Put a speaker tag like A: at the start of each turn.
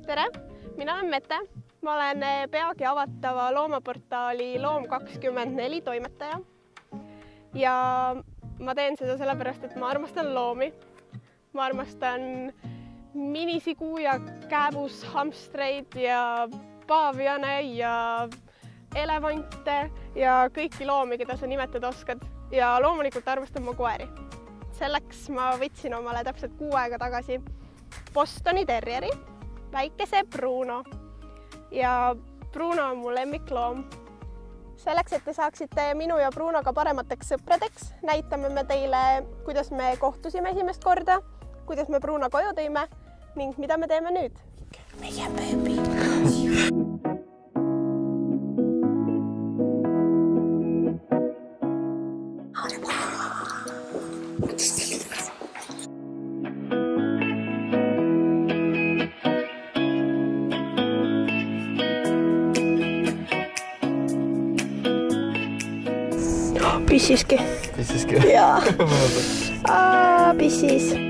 A: tere, mina olen Mette. Ma olen peagi avatava loomaportaali Loom24 toimetaja. Ja ma teen seda sellepärast, et ma armastan loomi. Ma armastan minisigu ja kääbushamstreid ja paaviane ja elevante ja kõiki loomi, keda sa nimetada oskad. Ja loomulikult armastan ma koeri. Selleks ma võtsin omale täpselt 6 aega tagasi Bostoni terrieri, väikese Bruno. Ja Bruno on mu lemmikloom. Selleks, et te saaksite minu ja Brunoga paremateks sõpradeks, näitame me teile, kuidas me kohtusime esimest korda, kuidas me Bruno koju tõime ning mida me teeme nüüd. Meie beebi. Pissiski.
B: Pissiski?
A: Jaa. Pissis.